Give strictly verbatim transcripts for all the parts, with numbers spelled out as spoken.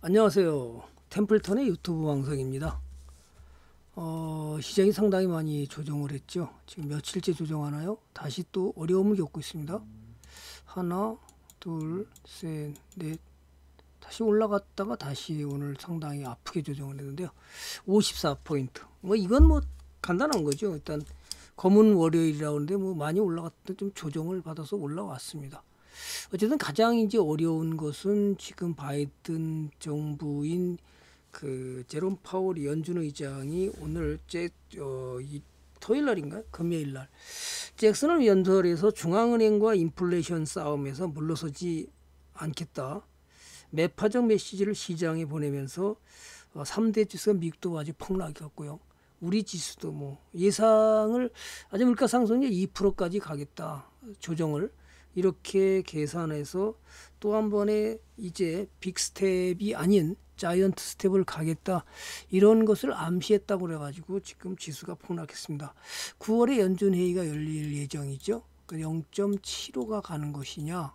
안녕하세요. 템플턴의 유튜브 방송입니다. 어, 시장이 상당히 많이 조정을 했죠. 지금 며칠째 조정하나요? 다시 또 어려움을 겪고 있습니다. 하나, 둘, 셋, 넷. 다시 올라갔다가 다시 오늘 상당히 아프게 조정을 했는데요. 오십사 포인트. 뭐 이건 뭐 간단한 거죠. 일단 검은 월요일이라고 하는데 뭐 많이 올라갔다 좀 조정을 받아서 올라왔습니다. 어쨌든 가장 이제 어려운 것은 지금 바이든 정부인 그 제롬 파월 연준 의장이 오늘 제, 어, 이 토요일 날인가요? 금요일 날 잭슨을 연설에서 중앙은행과 인플레이션 싸움에서 물러서지 않겠다. 매파적 메시지를 시장에 보내면서 어, 삼 대 지수가 미국도 아주 폭락했고요. 우리 지수도 뭐 예상을 아주 물가 상승이 이 퍼센트까지 가겠다. 조정을 이렇게 계산해서 또 한 번에 이제 빅스텝이 아닌 자이언트 스텝을 가겠다 이런 것을 암시했다고 그래가지고 지금 지수가 폭락했습니다. 구월에 연준 회의가 열릴 예정이죠. 영 점 칠오가 가는 것이냐,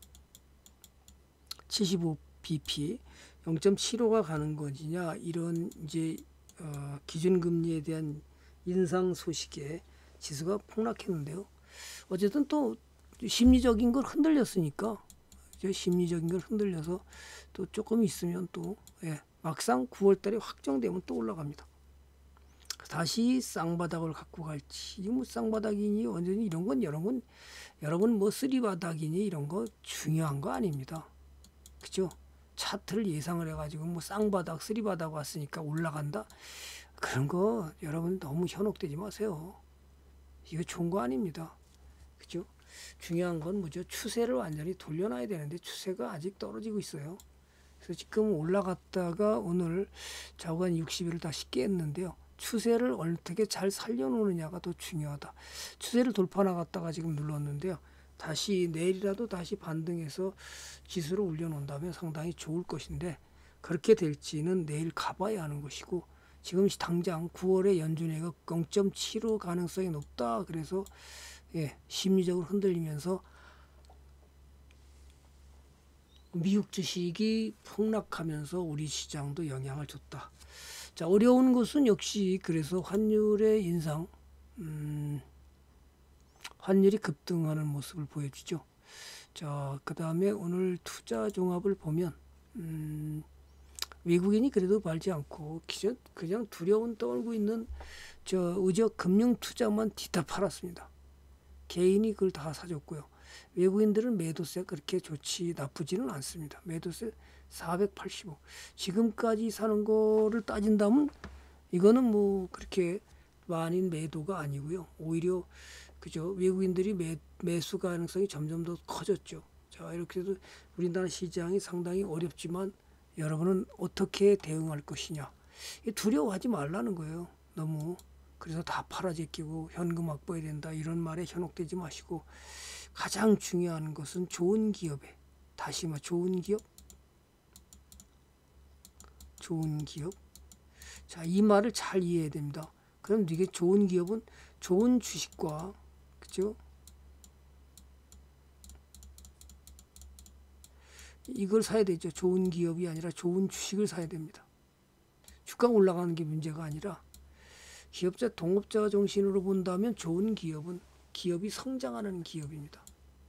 칠십오 비피, 영 점 칠오가 가는 것이냐 이런 이제 어, 기준금리에 대한 인상 소식에 지수가 폭락했는데요. 어쨌든 또 심리적인 걸 흔들렸으니까 심리적인 걸 흔들려서 또 조금 있으면 또 예, 막상 구월 달에 확정되면 또 올라갑니다. 다시 쌍바닥을 갖고 갈지 뭐 쌍바닥이니 완전히 이런 건 여러분 여러분 뭐 쓰리바닥이니 이런 거 중요한 거 아닙니다. 그죠? 차트를 예상을 해가지고 뭐 쌍바닥 쓰리바닥 왔으니까 올라간다 그런 거 여러분 너무 현혹되지 마세요. 이거 좋은 거 아닙니다. 그죠? 중요한 건 뭐죠? 추세를 완전히 돌려놔야 되는데 추세가 아직 떨어지고 있어요. 그래서 지금 올라갔다가 오늘 자구간 육십 일을 다시 깼는데요. 추세를 어떻게 잘 살려놓느냐가 더 중요하다. 추세를 돌파 나갔다가 지금 눌렀는데요. 다시 내일이라도 다시 반등해서 지수를 올려놓는다면 상당히 좋을 것인데 그렇게 될지는 내일 가봐야 하는 것이고 지금 당장 구월에 연준회가 영 점 칠오 가능성이 높다. 그래서 예, 심리적으로 흔들리면서 미국 주식이 폭락하면서 우리 시장도 영향을 줬다. 자, 어려운 것은 역시 그래서 환율의 인상, 음, 환율이 급등하는 모습을 보여주죠. 자, 그 다음에 오늘 투자 종합을 보면 음, 외국인이 그래도 팔지 않고 그냥 두려움 떨고 있는 저 의적 금융 투자만 뒤따 팔았습니다. 개인이 그걸 다 사줬고요. 외국인들은 매도세 그렇게 좋지 나쁘지는 않습니다. 매도세 사백팔십오. 지금까지 사는 거를 따진다면 이거는 뭐 그렇게 많은 매도가 아니고요. 오히려 그죠. 외국인들이 매, 매수 가능성이 점점 더 커졌죠. 자, 이렇게 해서 우리나라 시장이 상당히 어렵지만 여러분은 어떻게 대응할 것이냐. 두려워하지 말라는 거예요. 너무. 그래서 다 팔아 제끼고 현금 확보해야 된다 이런 말에 현혹되지 마시고 가장 중요한 것은 좋은 기업에 다시 말 좋은 기업 좋은 기업 자, 이 말을 잘 이해해야 됩니다. 그럼 이게 좋은 기업은 좋은 주식과 그죠? 이걸 사야 되죠. 좋은 기업이 아니라 좋은 주식을 사야 됩니다. 주가가 올라가는 게 문제가 아니라 기업자 동업자 정신으로 본다면 좋은 기업은 기업이 성장하는 기업입니다.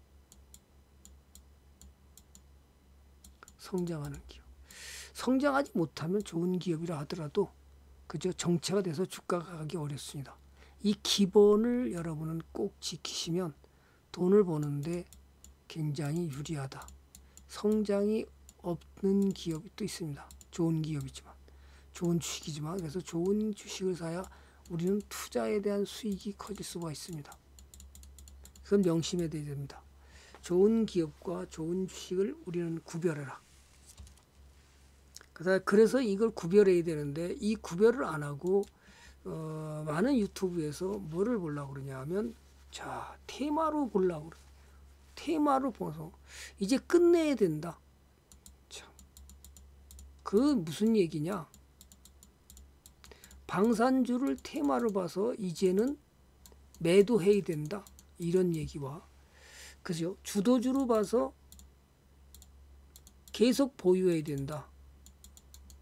성장하는 기업. 성장하지 못하면 좋은 기업이라 하더라도 그저 정체가 돼서 주가가 가기 어렵습니다. 이 기본을 여러분은 꼭 지키시면 돈을 버는데 굉장히 유리하다. 성장이 없는 기업이 또 있습니다. 좋은 기업이지만 좋은 주식이지만 그래서 좋은 주식을 사야 우리는 투자에 대한 수익이 커질 수가 있습니다. 그건 명심해야 됩니다. 좋은 기업과 좋은 주식을 우리는 구별해라. 그래서 이걸 구별해야 되는데 이 구별을 안 하고 어, 많은 유튜브에서 뭐를 보려고 그러냐 하면 자 테마로 보려고 그래. 테마로 보서 이제 끝내야 된다. 참. 그 무슨 얘기냐? 방산주를 테마로 봐서 이제는 매도해야 된다. 이런 얘기와 그죠? 주도주로 봐서 계속 보유해야 된다.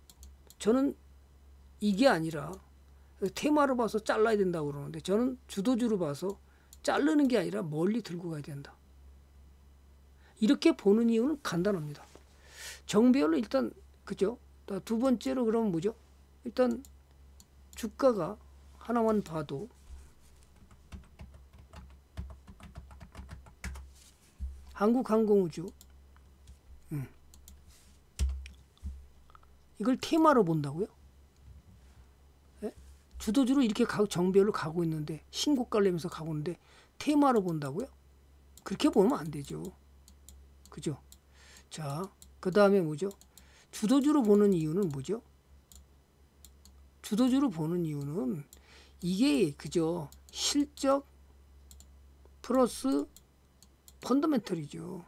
저는 이게 아니라 테마로 봐서 잘라야 된다고 그러는데 저는 주도주로 봐서 자르는 게 아니라 멀리 들고 가야 된다. 이렇게 보는 이유는 간단합니다. 정배열로 일단 그죠? 두 번째로 그러면 뭐죠? 일단 주가가 하나만 봐도 한국항공우주 음. 이걸 테마로 본다고요? 예? 주도주로 이렇게 가고 정배열로 가고 있는데 신고가를 내면서 가고 있는데 테마로 본다고요? 그렇게 보면 안 되죠. 그죠? 자, 그 다음에 뭐죠? 주도주로 보는 이유는 뭐죠? 주도주로 보는 이유는 이게 그죠? 실적 플러스 펀더멘털이죠.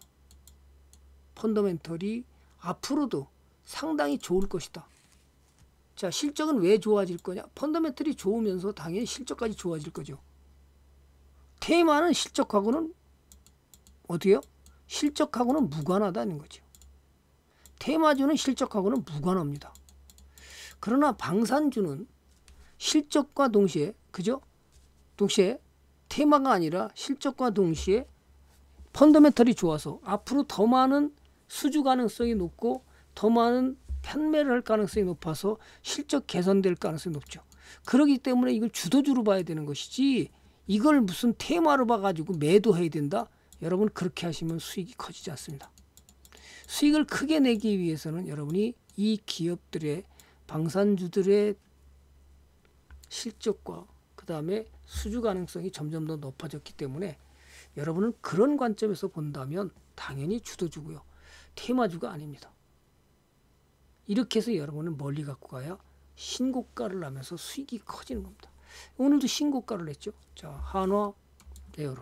펀더멘털이 앞으로도 상당히 좋을 것이다. 자, 실적은 왜 좋아질 거냐? 펀더멘털이 좋으면서 당연히 실적까지 좋아질 거죠. 테마는 실적하고는 어때요? 실적하고는 무관하다는 거죠. 테마주는 실적하고는 무관합니다. 그러나 방산주는 실적과 동시에 그죠? 동시에 테마가 아니라 실적과 동시에 펀더멘털이 좋아서 앞으로 더 많은 수주 가능성이 높고 더 많은 판매를 할 가능성이 높아서 실적 개선될 가능성이 높죠. 그렇기 때문에 이걸 주도주로 봐야 되는 것이지 이걸 무슨 테마로 봐가지고 매도해야 된다? 여러분 그렇게 하시면 수익이 커지지 않습니다. 수익을 크게 내기 위해서는 여러분이 이 기업들의 방산주들의 실적과 그 다음에 수주 가능성이 점점 더 높아졌기 때문에 여러분은 그런 관점에서 본다면 당연히 주도주고요. 테마주가 아닙니다. 이렇게 해서 여러분은 멀리 갖고 가야 신고가를 나면서 수익이 커지는 겁니다. 오늘도 신고가를 냈죠. 자, 한화 에어로.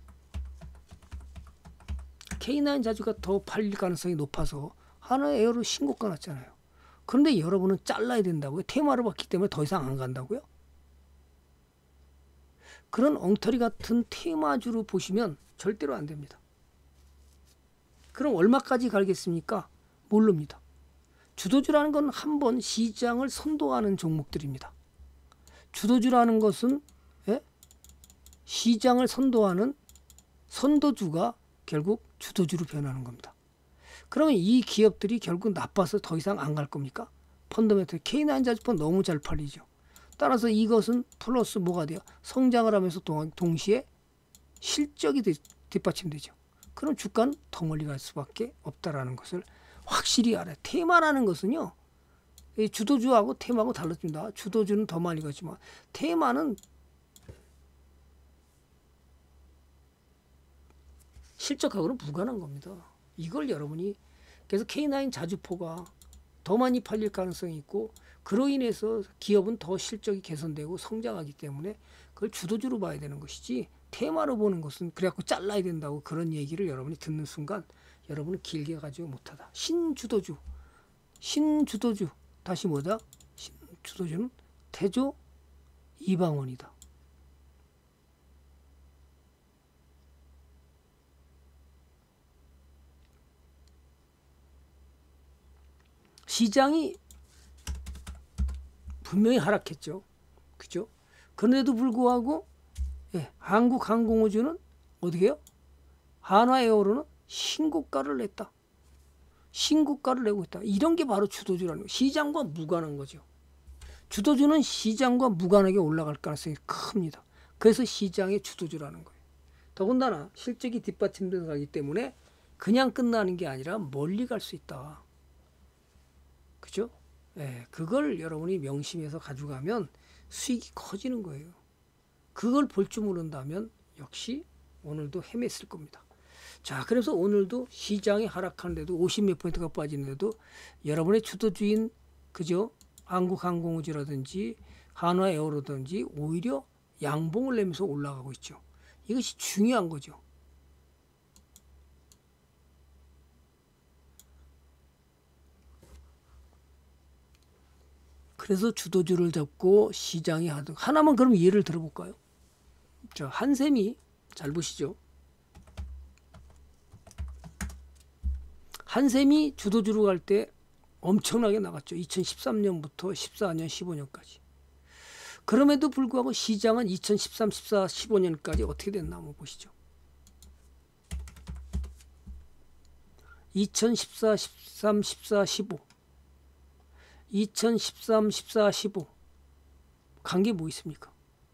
케이 나인 자주가 더 팔릴 가능성이 높아서 한화 에어로 신고가 났잖아요. 그런데 여러분은 잘라야 된다고요. 테마를 봤기 때문에 더 이상 안 간다고요. 그런 엉터리 같은 테마주로 보시면 절대로 안 됩니다. 그럼 얼마까지 갈겠습니까? 모릅니다. 주도주라는 건 한 번 시장을 선도하는 종목들입니다. 주도주라는 것은 예? 시장을 선도하는 선도주가 결국 주도주로 변하는 겁니다. 그러면 이 기업들이 결국 나빠서 더 이상 안 갈 겁니까? 펀더멘털 케이 나인 자주폰 너무 잘 팔리죠. 따라서 이것은 플러스 뭐가 돼요? 성장을 하면서 동시에 실적이 뒷받침되죠. 그럼 주가는 더 멀리 갈 수밖에 없다라는 것을 확실히 알아요. 테마라는 것은요. 주도주하고 테마하고 달라집니다. 주도주는 더 많이 가지만 테마는 실적하고는 무관한 겁니다. 이걸 여러분이 그래서 케이 나인 자주포가 더 많이 팔릴 가능성이 있고 그로 인해서 기업은 더 실적이 개선되고 성장하기 때문에 그걸 주도주로 봐야 되는 것이지 테마로 보는 것은 그래갖고 잘라야 된다고 그런 얘기를 여러분이 듣는 순간 여러분은 길게 가지고 못하다. 신주도주, 신주도주 다시 뭐다? 신주도주는 태조 이방원이다. 시장이 분명히 하락했죠. 그죠? 그런데도 불구하고 예, 한국항공우주는 어떻게 해요? 한화에어로는 신고가를 냈다. 신고가를 내고 있다. 이런 게 바로 주도주라는 거예요. 시장과 무관한 거죠. 주도주는 시장과 무관하게 올라갈 가능성이 큽니다. 그래서 시장의 주도주라는 거예요. 더군다나 실적이 뒷받침되기 때문에 그냥 끝나는 게 아니라 멀리 갈 수 있다. 그죠? 예, 그걸 여러분이 명심해서 가져가면 수익이 커지는 거예요. 그걸 볼 줄 모른다면 역시 오늘도 헤맸을 겁니다. 자, 그래서 오늘도 시장이 하락하는데도 오십 몇 포인트가 빠지는데도 여러분의 주도주인 그죠? 한국항공우주라든지 한화에어로든지 오히려 양봉을 내면서 올라가고 있죠. 이것이 중요한 거죠. 그래서 주도주를 잡고 시장이 하든 하나만 그럼 예를 들어볼까요? 자, 한샘이 잘 보시죠. 한샘이 주도주로 갈 때 엄청나게 나갔죠. 이천십삼 년부터 십사 년, 십오 년까지. 그럼에도 불구하고 시장은 이천십삼, 십사, 십오 년까지 어떻게 됐나 한번 보시죠. 이천십사, 십삼, 십사, 십오 이천십삼, 십사, 십오 관계 뭐 있습니까?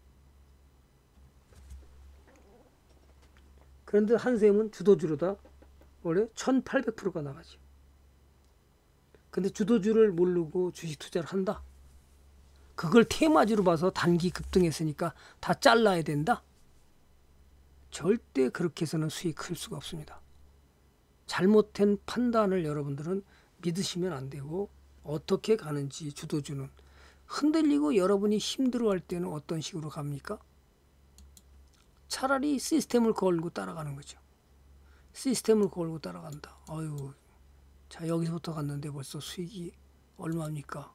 그런데 한샘은 주도주로다 원래 천팔백 퍼센트가 나가지. 근데 주도주를 모르고 주식 투자를 한다. 그걸 테마주로 봐서 단기 급등했으니까 다 잘라야 된다. 절대 그렇게 해서는 수익 클 수가 없습니다. 잘못된 판단을 여러분들은 믿으시면 안 되고, 어떻게 가는지 주도주는 흔들리고 여러분이 힘들어할 때는 어떤 식으로 갑니까? 차라리 시스템을 걸고 따라가는 거죠. 시스템을 걸고 따라간다. 아유, 자 여기서부터 갔는데 벌써 수익이 얼마입니까?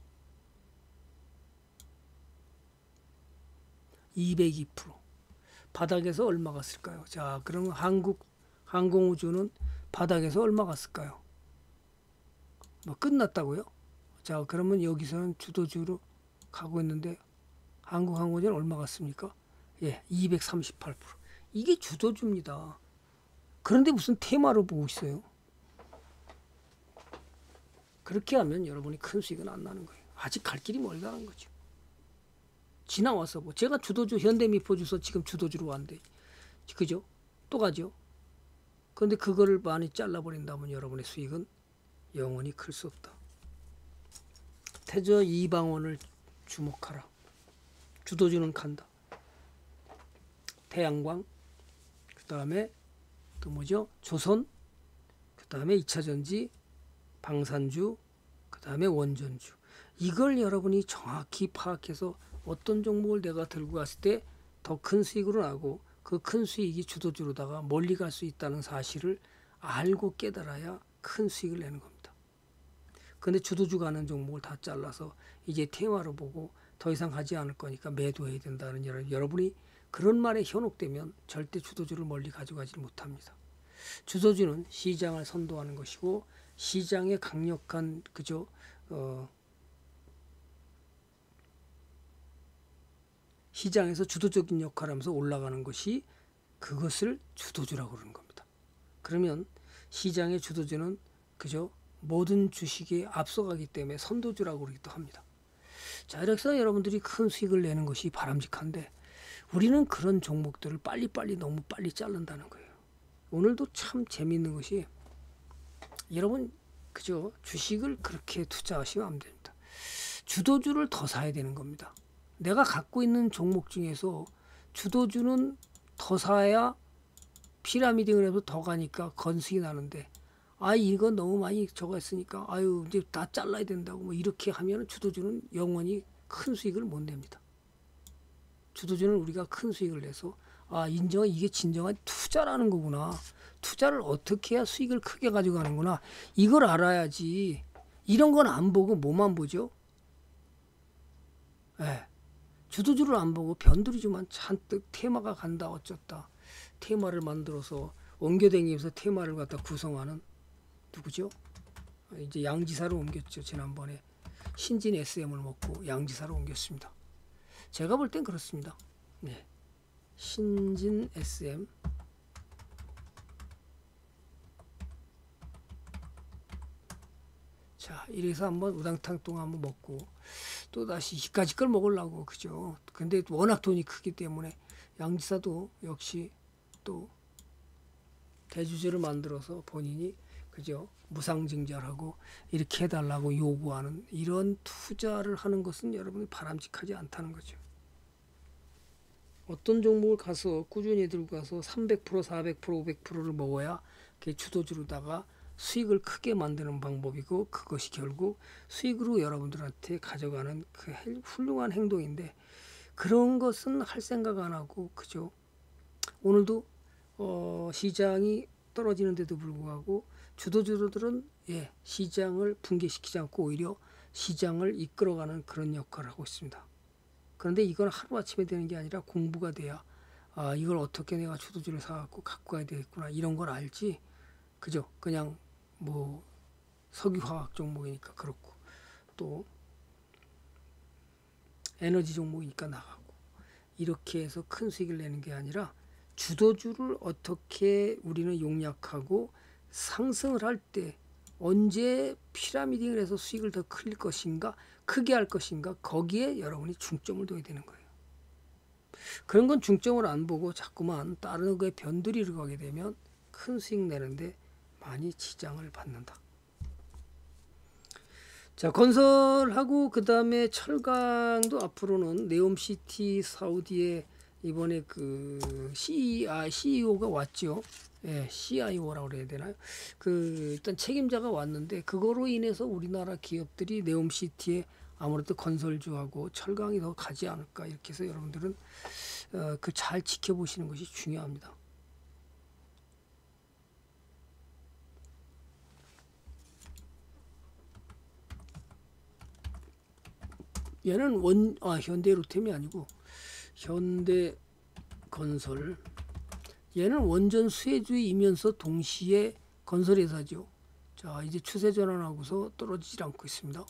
이백이 퍼센트. 바닥에서 얼마 갔을까요? 자, 그러면 한국 항공우주는 바닥에서 얼마 갔을까요? 뭐 끝났다고요? 자, 그러면 여기서는 주도주로 가고 있는데 한국항공우주는 얼마 갔습니까? 예, 이백삼십팔 퍼센트. 이게 주도주입니다. 그런데 무슨 테마로 보고 있어요? 그렇게 하면 여러분이 큰 수익은 안 나는 거예요. 아직 갈 길이 멀다는 거죠. 지나와서 뭐 제가 주도주 현대미포주서 지금 주도주로 왔는데 그죠? 또 가죠. 그런데 그거를 많이 잘라버린다면 여러분의 수익은 영원히 클 수 없다. 태저 이방원을 주목하라. 주도주는 간다. 태양광, 그 다음에 또 뭐죠? 조선, 그 다음에 이차전지, 방산주, 그 다음에 원전주. 이걸 여러분이 정확히 파악해서 어떤 종목을 내가 들고 갔을 때 더 큰 수익으로 나고 그 큰 수익이 주도주로다가 멀리 갈 수 있다는 사실을 알고 깨달아야 큰 수익을 내는 겁니다. 근데 주도주 가는 종목을 다 잘라서 이제 테마로 보고 더 이상 가지 않을 거니까 매도해야 된다는 여러분이 그런 말에 현혹되면 절대 주도주를 멀리 가져가지 못합니다. 주도주는 시장을 선도하는 것이고 시장의 강력한 그저 어, 시장에서 주도적인 역할을 하면서 올라가는 것이 그것을 주도주라고 그러는 겁니다. 그러면 시장의 주도주는 그저 모든 주식에 앞서가기 때문에 선도주라고 그러기도 합니다. 자, 이렇게 해서 여러분들이 큰 수익을 내는 것이 바람직한데 우리는 그런 종목들을 빨리빨리 너무 빨리 자른다는 거예요. 오늘도 참 재미있는 것이 여러분 그저 주식을 그렇게 투자하시면 안 됩니다. 주도주를 더 사야 되는 겁니다. 내가 갖고 있는 종목 중에서 주도주는 더 사야 피라미딩을 해도 더 가니까 건수익이 나는데 아 이거 너무 많이 저거 했으니까 아유 이제 다 잘라야 된다고 뭐 이렇게 하면 주도주는 영원히 큰 수익을 못 냅니다. 주도주는 우리가 큰 수익을 내서 아 인정 이게 진정한 투자라는 거구나. 투자를 어떻게 해야 수익을 크게 가져가는구나. 이걸 알아야지. 이런 건 안 보고 뭐만 보죠? 예. 주도주를 안 보고 변두리주만 잔뜩 테마가 간다 어쩌다 테마를 만들어서 옮겨다니면서 테마를 갖다 구성하는 누구죠? 이제 양지사로 옮겼죠. 지난번에 신진 에스엠을 먹고 양지사로 옮겼습니다. 제가 볼 땐 그렇습니다. 네. 신진 에스엠 자 이래서 한번 우당탕 똥 한번 먹고 또 다시 이까지 걸 먹으려고 그죠. 근데 워낙 돈이 크기 때문에 양지사도 역시 또 대주주를 만들어서 본인이 그죠 무상증자하고 이렇게 해달라고 요구하는 이런 투자를 하는 것은 여러분이 바람직하지 않다는 거죠. 어떤 종목을 가서 꾸준히 들고 가서 삼백 퍼센트, 사백 퍼센트, 오백 퍼센트를 먹어야 그게 주도주로다가 수익을 크게 만드는 방법이고 그것이 결국 수익으로 여러분들한테 가져가는 그 훌륭한 행동인데 그런 것은 할 생각 안 하고 그죠. 오늘도 어 시장이 떨어지는데도 불구하고 주도주들은 예, 시장을 붕괴시키지 않고 오히려 시장을 이끌어가는 그런 역할을 하고 있습니다. 그런데 이건 하루아침에 되는 게 아니라 공부가 돼야 아, 이걸 어떻게 내가 주도주를 사갖고 갖고 가야 되겠구나 이런 걸 알지 그죠. 그냥 뭐 석유화학 종목이니까 그렇고 또 에너지 종목이니까 나가고 이렇게 해서 큰 수익을 내는 게 아니라 주도주를 어떻게 우리는 용약하고 상승을 할 때 언제 피라미딩을 해서 수익을 더 클 것인가 크게 할 것인가 거기에 여러분이 중점을 둬야 되는 거예요. 그런 건 중점을 안 보고 자꾸만 다른 거에 변두리를 가게 되면 큰 수익 내는데 많이 지장을 받는다. 자, 건설하고 그 다음에 철강도 앞으로는 네옴시티 사우디에 이번에 그 C, 아, 씨이오가 왔죠. 예, 씨아이오라고 그래야 되나요? 그 일단 책임자가 왔는데 그거로 인해서 우리나라 기업들이 네옴시티에 아무래도 건설주하고 철강이 더 가지 않을까 이렇게 해서 여러분들은 어, 그 잘 지켜보시는 것이 중요합니다. 얘는 원, 아, 현대로템이 아니고 현대건설. 얘는 원전 수혜주이면서 동시에 건설회사죠. 자, 이제 추세 전환하고서 떨어지질 않고 있습니다.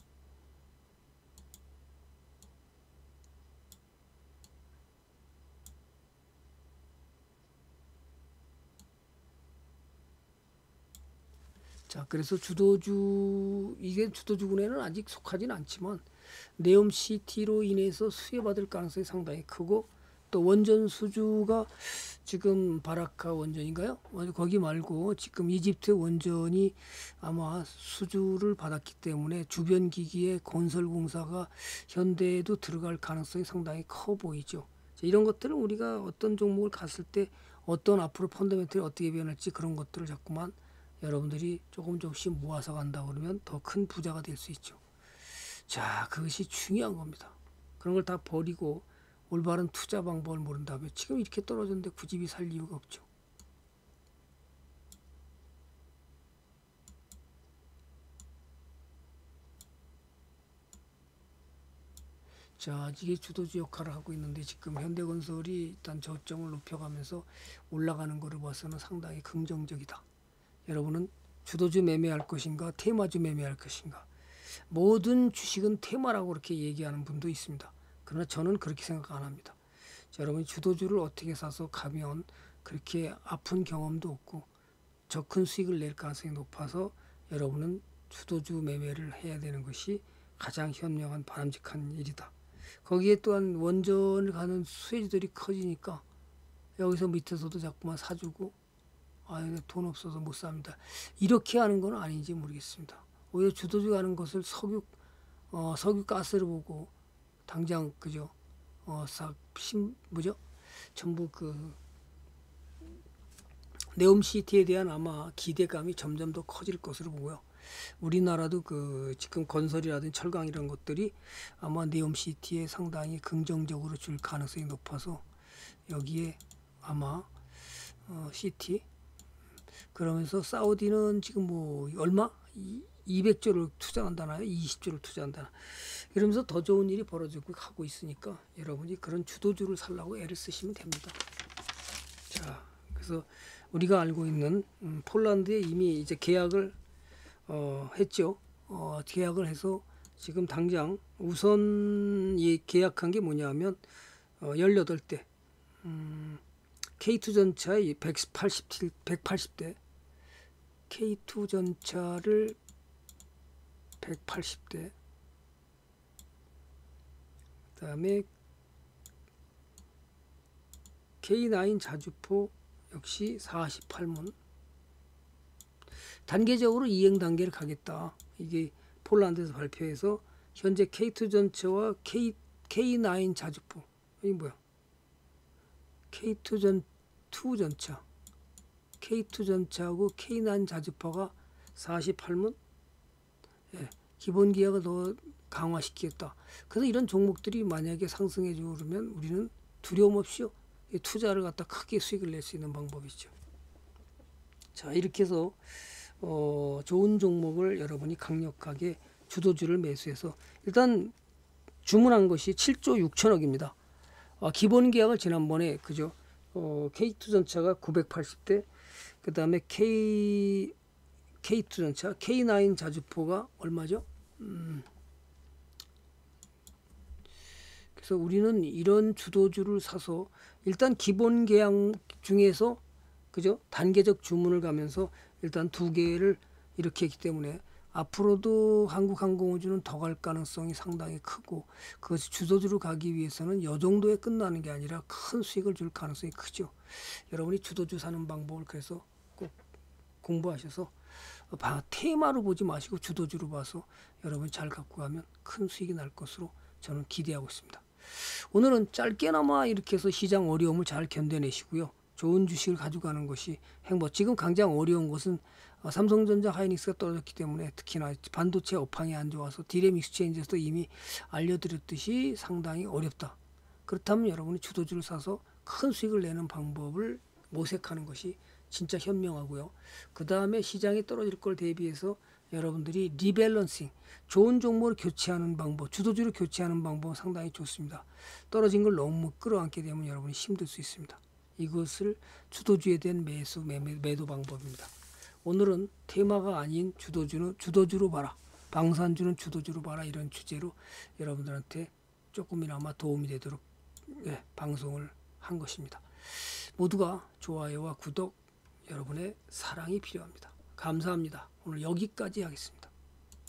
자, 그래서 주도주, 이게 주도주군에는 아직 속하진 않지만 네옴시티로 인해서 수혜받을 가능성이 상당히 크고 또 원전 수주가 지금 바라카 원전인가요? 거기 말고 지금 이집트 원전이 아마 수주를 받았기 때문에 주변 기기의 건설 공사가 현대에도 들어갈 가능성이 상당히 커 보이죠. 이런 것들은 우리가 어떤 종목을 갔을 때 어떤 앞으로 펀더멘털이 어떻게 변할지 그런 것들을 자꾸만 여러분들이 조금 조금씩 모아서 간다 그러면 더 큰 부자가 될 수 있죠. 자, 그것이 중요한 겁니다. 그런 걸 다 버리고 올바른 투자 방법을 모른다면 지금 이렇게 떨어졌는데 굳이 살 이유가 없죠. 자, 이게 주도주 역할을 하고 있는데 지금 현대건설이 일단 저점을 높여가면서 올라가는 것을 봐서는 상당히 긍정적이다. 여러분은 주도주 매매할 것인가 테마주 매매할 것인가. 모든 주식은 테마라고 그렇게 얘기하는 분도 있습니다. 그러나 저는 그렇게 생각 안 합니다. 자, 여러분이 주도주를 어떻게 사서 가면 그렇게 아픈 경험도 없고 저 큰 수익을 낼 가능성이 높아서 여러분은 주도주 매매를 해야 되는 것이 가장 현명한 바람직한 일이다. 거기에 또한 원전을 가는 수혜주들이 커지니까 여기서 밑에서도 자꾸만 사주고 아, 돈 없어서 못 삽니다. 이렇게 하는 건 아닌지 모르겠습니다. 오히려 주도주 가는 것을 석유, 어, 석유 가스를 보고 당장 그죠? 어, 싹 심, 뭐죠? 전부 그 네옴시티에 대한 아마 기대감이 점점 더 커질 것으로 보고요. 우리나라도 그 지금 건설이라든지 철강 이런 것들이 아마 네옴시티에 상당히 긍정적으로 줄 가능성이 높아서 여기에 아마 어, 시티 그러면서 사우디는 지금 뭐 얼마? 이백조를 투자한다나요? 이십조를 투자한다나. 이러면서 더 좋은 일이 벌어지고 하고 있으니까 여러분이 그런 주도주를 살라고 애를 쓰시면 됩니다. 자, 그래서 우리가 알고 있는 음, 폴란드에 이미 이제 계약을 어, 했죠. 어, 계약을 해서 지금 당장 우선 이 계약한 게 뭐냐면 어, 열여덟 대 음, 케이투 전차의 백팔십칠, 백팔십 대 케이투 전차를 백팔십 대 그 다음에 케이 나인 자주포 역시 사십팔 문 단계적으로 이행 단계를 가겠다. 이게 폴란드에서 발표해서 현재 케이투 전차와 K, 케이 나인 자주포 이게 뭐야? 케이투 전, 투 전차 케이투 전차하고 케이 나인 자주포가 사십팔 문 예, 기본 기약을 더 강화시키겠다. 그래서 이런 종목들이 만약에 상승해 주고 그러면 우리는 두려움 없이 투자를 갖다 크게 수익을 낼 수 있는 방법이죠. 자, 이렇게 해서 어, 좋은 종목을 여러분이 강력하게 주도주를 매수해서 일단 주문한 것이 칠조 육천억입니다. 아, 기본 계약을 지난번에 그죠? 어, 케이투 전차가 구백팔십 대, 그 다음에 K 케이 투 전차, 케이 나인 자주포가 얼마죠? 음, 그래서 우리는 이런 주도주를 사서 일단 기본 계약 중에서 그죠? 단계적 주문을 가면서 일단 두 개를 이렇게 했기 때문에 앞으로도 한국항공우주는 더 갈 가능성이 상당히 크고, 그것이 주도주로 가기 위해서는 이 정도에 끝나는 게 아니라 큰 수익을 줄 가능성이 크죠. 여러분이 주도주 사는 방법을 그래서 꼭 공부하셔서 테마로 보지 마시고 주도주로 봐서 여러분이 잘 갖고 가면 큰 수익이 날 것으로 저는 기대하고 있습니다. 오늘은 짧게나마 이렇게 해서 시장 어려움을 잘 견뎌내시고요. 좋은 주식을 가져가는 것이 행복. 지금 당장 어려운 것은 삼성전자, 하이닉스가 떨어졌기 때문에, 특히나 반도체 업황이 안 좋아서 디램 익스체인지에서도 이미 알려드렸듯이 상당히 어렵다. 그렇다면 여러분이 주도주를 사서 큰 수익을 내는 방법을 모색하는 것이 진짜 현명하고요. 그 다음에 시장이 떨어질 걸 대비해서 여러분들이 리밸런싱, 좋은 종목을 교체하는 방법, 주도주를 교체하는 방법은 상당히 좋습니다. 떨어진 걸 너무 끌어안게 되면 여러분이 힘들 수 있습니다. 이것을 주도주에 대한 매수, 매, 매도 방법입니다. 오늘은 테마가 아닌 주도주는 주도주로 봐라, 방산주는 주도주로 봐라, 이런 주제로 여러분들한테 조금이나마 도움이 되도록 예, 방송을 한 것입니다. 모두가 좋아요와 구독, 여러분의 사랑이 필요합니다. 감사합니다. 오늘 여기까지 하겠습니다.